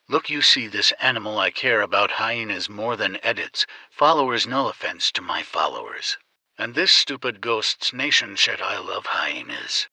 Look, you see this animal I care about hyenas more than edits. Followers, no offense to my followers. And this stupid ghost's nation shit I love hyenas.